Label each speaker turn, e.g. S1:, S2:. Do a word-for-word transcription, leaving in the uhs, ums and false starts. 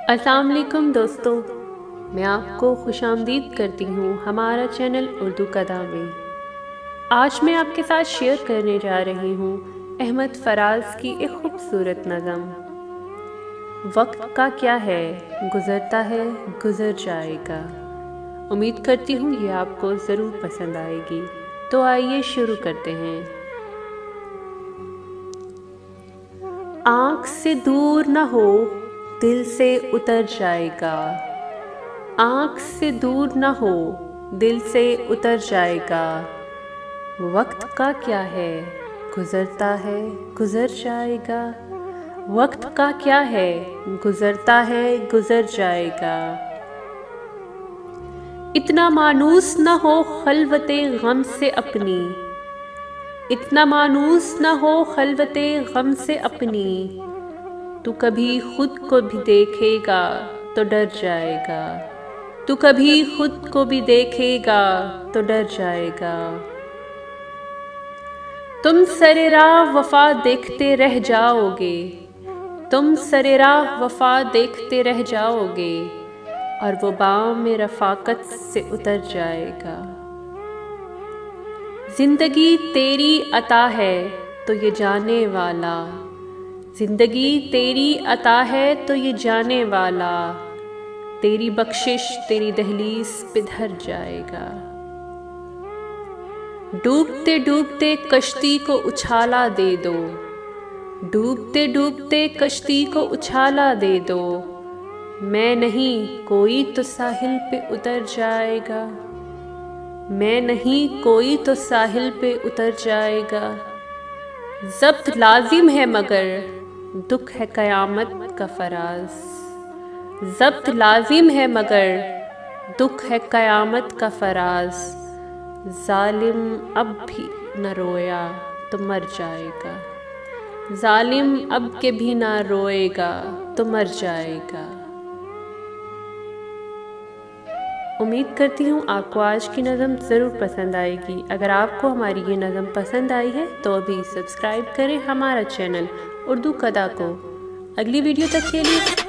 S1: अस्सलाम वालेकुम दोस्तों, मैं आपको खुशामदीद करती हूँ हमारा चैनल उर्दू कदा में। आज मैं आपके साथ शेयर करने जा रही हूँ अहमद फराज की एक खूबसूरत नज़म। वक्त का क्या है, गुज़रता है गुज़र जाएगा। उम्मीद करती हूँ ये आपको ज़रूर पसंद आएगी। तो आइए शुरू करते हैं। आँख से दूर न हो, दिल से उतर जाएगा। आँख से दूर न हो, दिल से उतर जाएगा। वक्त का क्या है, गुज़रता है गुज़र जाएगा। वक्त का क्या है, गुज़रता है गुज़र जाएगा। इतना मानूस न हो खलवते गम से अपनी, इतना मानूस न हो खलवते गम से अपनी। तू कभी खुद को भी देखेगा तो डर जाएगा। तू कभी खुद को भी देखेगा तो डर जाएगा। तुम सरे राह वफा देखते रह जाओगे, तुम सरे राह वफा देखते रह जाओगे, और वो बाँव में रफ़ाकत से उतर जाएगा। जिंदगी तेरी अता है तो ये जाने वाला, जिंदगी तेरी अता है तो ये जाने वाला, तेरी बख्शिश तेरी दहलीज पे धर जाएगा। डूबते डूबते कश्ती को उछाला दे दो, डूबते डूबते कश्ती को उछाला दे दो। मैं नहीं कोई तो साहिल पे उतर जाएगा, मैं नहीं कोई तो साहिल पे उतर जाएगा। ज़ब्त लाजिम है मगर दुख है क़यामत का फराज, ज़ब्त लाजिम है मगर दुख है क़यामत का फराज। ज़ालिम अब भी न रोया तो मर जाएगा, ज़ालिम अब के भी ना रोएगा तो मर जाएगा। उम्मीद करती हूँ आपको आज की नज़म ज़रूर पसंद आएगी। अगर आपको हमारी ये नज़म पसंद आई है तो अभी सब्सक्राइब करें हमारा चैनल उर्दू कदा को। अगली वीडियो तक के लिए